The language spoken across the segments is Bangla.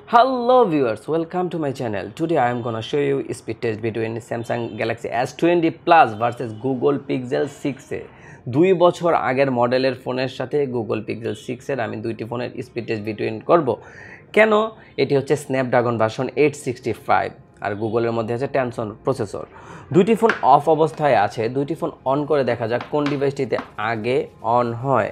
Hello viewers, welcome to my channel. Today I am gonna show you speed test between Samsung Galaxy S20 Plus versus Google Pixel 6 এ 2 বছর আগের মডেলের ফোনের সাথে Google Pixel 6 এর আমি দুইটি ফোনের স্পিড টেস্ট বিটুইন করব। কেন? এটি হচ্ছে স্ন্যাপড্রাগন ভার্সন 865 আর গুগলের মধ্যে আছে টেনসন প্রসেসর। দুইটি ফোন অফ অবস্থায় আছে, দুইটি ফোন অন করে দেখা যাক কোন ডিভাইসটিতে আগে অন হয়।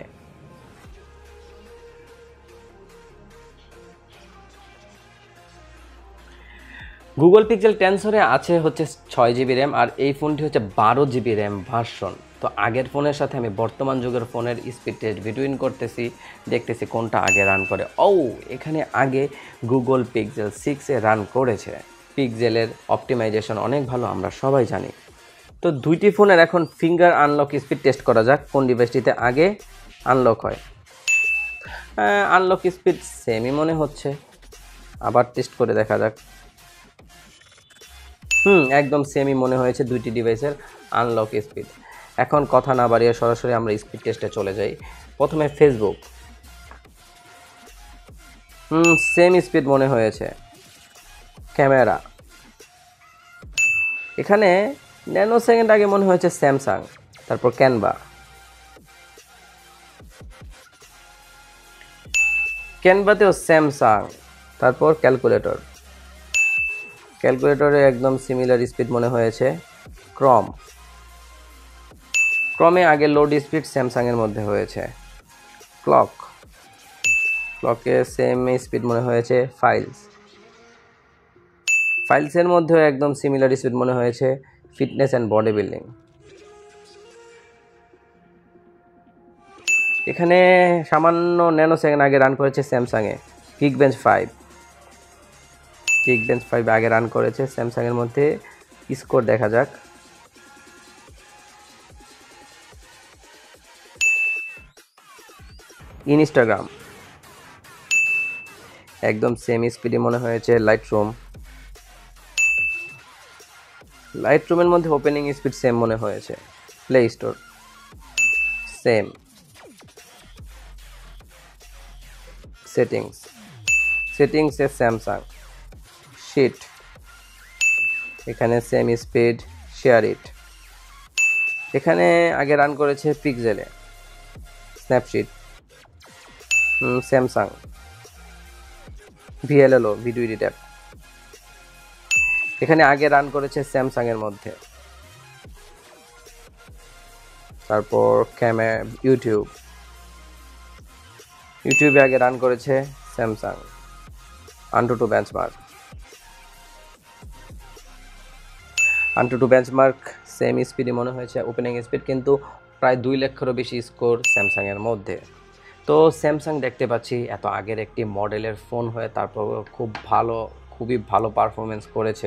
গুগল পিক্সেল টেনসরে আছে হচ্ছে 6GB র্যাম আর এই ফোনটি হচ্ছে 12GB র্যাম ভার্সন। তো আগের ফোনের সাথে আমি বর্তমান যুগের ফোনের স্পিড টেস্ট বিটুইন করতেছি, দেখতেছি কোনটা আগে রান করে। এখানে আগে গুগল পিক্সেল 6 এ রান করেছে। পিক্সেলের অপটিমাইজেশন অনেক ভালো, আমরা সবাই জানি। তো দুইটি ফোনের এখন ফিঙ্গার আনলক স্পিড টেস্ট করা যাক কোন ডিভাইসটিতে আগে আনলক হয়। আনলক স্পিড সেমই মনে হচ্ছে, আবার টেস্ট করে দেখা যাক। একদম সেমই মনে হয়েছে দুইটি ডিভাইসের আনলক স্পিড। এখন কথা না বাড়িয়ে সরাসরি আমরা স্পিড টেস্টে চলে যাই। প্রথমে ফেসবুক, সেম স্পিড মনে হয়েছে। ক্যামেরা, এখানে ন্যানো সেকেন্ড আগে মনে হয়েছে স্যামসাং। তারপর ক্যানভাতেও স্যামসাং। তারপর ক্যালকুলেটরে একদম সিমিলার স্পিড মনে হয়েছে ক্রমে আগে লোড স্পিড স্যামসাংয়ের মধ্যে হয়েছে। ক্লকে সেম স্পিড মনে হয়েছে। ফাইলসের মধ্যেও একদম সিমিলার স্পিড মনে হয়েছে ফিটনেস অ্যান্ড বডি বিল্ডিং। এখানে সামান্য ন্যানো সেকেন্ড আগে রান করেছে স্যামসাংয়ে গিগবেঞ্চ 5 আগে রান করেছে স্যামসাংয়ের মধ্যে। স্কোর দেখা যাক। ইনস্টাগ্রাম একদম সেম স্পিডে মনে হয়েছে। লাইটরুমের মধ্যে ওপেনিং স্পিড সেম মনে হয়েছে। Play store same. সেটিংসে স্যামসাং। শিট, এখানে সেম স্পিড। শেয়ার ইট, এখানে আগে রান করেছে পিক্সেলে। Snapseed Samsung. VLLO video edit app, এখানে আগে রান করেছে স্যামসাং এর মধ্যে। তারপর ইউটিউবে আগে রান করেছে স্যামসাং। আনটু বেঞ্চমার্ক সেম স্পিডই মনে হয়েছে ওপেনিং স্পিড, কিন্তু প্রায় 2 লক্ষেরও বেশি স্কোর স্যামসাংয়ের মধ্যে। তো স্যামসাং দেখতে পাচ্ছি এত আগের একটি মডেলের ফোন হয়ে তারপর খুবই ভালো পারফরমেন্স করেছে।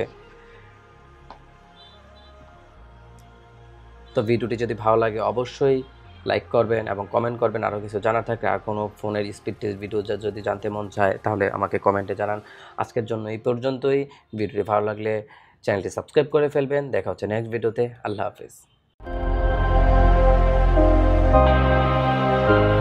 তো ভিডিওটি যদি ভালো লাগে অবশ্যই লাইক করবেন এবং কমেন্ট করবেন। আরও কিছু জানার থাকলে আর কোনো ফোনের স্পিড টেস্ট ভিডিও যদি জানতে মন চায় তাহলে আমাকে কমেন্টে জানান। আজকের জন্য এই পর্যন্তই। ভিডিওটি ভালো লাগলে চ্যানেলটি সাবস্ক্রাইব করে ফেলবেন। দেখা হচ্ছে নেক্সট ভিডিওতে। আল্লাহ হাফেজ।